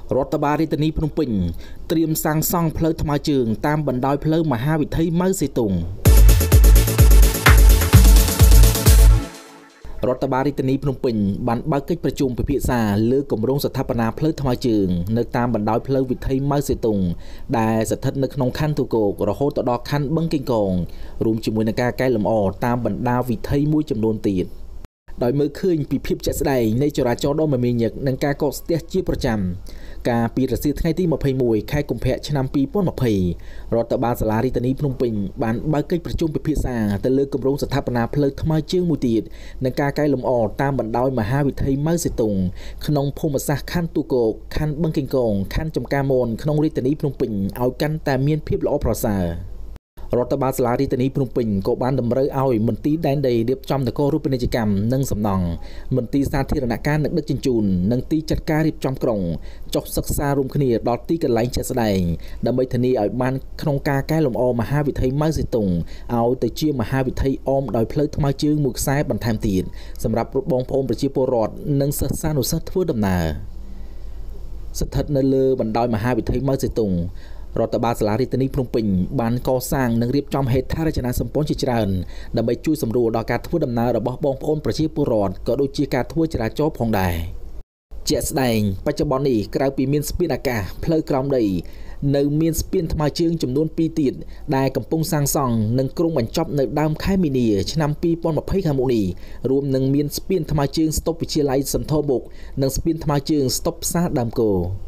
រដ្ឋបាលរាជធានីភ្នំពេញត្រៀមសាងសង់ផ្លូវថ្មើរជើងតាមបណ្ដោយផ្លូវមហាវិថីម៉ៅសេទុងរដ្ឋបាលរាជធានីភ្នំពេញបានបើកកិច្ចប្រជុំពិភាក្សាលើគម្រោងស្ថាបនាផ្លូវថ្មើរជើងនៅតាមបណ្ដោយផ្លូវវិថីម៉ៅសេទុងដែលស្ថិតនៅក្នុងខណ្ឌទូគោករហូតដល់ខណ្ឌបឹងកេងកងរួមជាមួយនឹងការកែលម្អតាមបណ្ដាវិថីមួយចំនួនទៀតដោយមើលឃើញពីភាពជាក់ស្ដែងនៃចរាចរណ៍ដ៏មមាញឹកនិងការកកស្ទះជាប្រចាំកាលពីរសៀលថ្ងៃទី21ខែកុម្ភៈឆ្នាំ2020រដ្ឋបាលសាលារាជធានីភ្នំពេញបានបើកកិច្ចប្រជុំពិភាក្សាទៅលើគម្រោងស្ថាបនាផ្លូវថ្មើរជើងមួយទៀតនិងការកែលម្អតាមបណ្ដោយមហាវិថីម៉ៅសេទុងក្នុងភូមិសាស្ត្រខណ្ឌទូគោកខណ្ឌបឹងកេងកងខណ្ឌចំការមនក្នុងរាជធានីភ្នំពេញឲ្យកាន់តែមានភាពល្អប្រសើររដ្ឋបាលសាលារាជធានីភ្នំពេញក៏បានតម្រូវឲ្យមន្ទីរដែនដីរៀបចំនគររូបនីយកម្មនិងសំណង់មន្ទីរសាធារណការនិងដឹកជញ្ជូននិងទីចាត់ការរៀបចំក្រុងចុះសិក្សារួមគ្នាដល់ទីកន្លែងជាក់ស្ដែងដើម្បីធានាឲ្យបានក្នុងការកែលម្អមហាវិថីម៉ៅសេទុងឲ្យទៅជាមហាវិថីអមដោយផ្លូវថ្មើរជើងមួយខ្សែបន្ថែមទៀតសម្រាប់បងប្អូនប្រជាពលរដ្ឋនិងសិស្សានុសិស្សធ្វើដំណើរស្ថិតនៅលើបណ្ដោយមហាវិថីម៉ៅសេទុងរដ្ឋបាលសាលារាជធានីភ្នំពេញបានកសាងនិងរៀបចំហេដ្ឋារចនាសម្ព័ន្ធជាច្រើនដើម្បីជួយសម្រួលដល់ការធ្វើដំណើររបស់បងប្អូនប្រជាពលរដ្ឋក៏ដូចជាការធ្វើចរាចរណ៍ផងដែរជាក់ស្ដែងបច្ចុប្បន្ននេះក្រៅពីមានស្ពានអាកាសផ្លូវក្រោមដីនៅមានស្ពានថ្មើរជើងចំនួន2ទៀតដែលកំពុងសាងសង់និងគ្រោងបញ្ចប់នៅដើមខែមីនាឆ្នាំ2020ខាងមុខនេះរួមនឹងមានស្ពានថ្មើរជើងស្តុបវិទ្យាល័យសន្ធរបុកនិងស្ពានថ្មើរជើងស្តុបផ្សារដើមគោ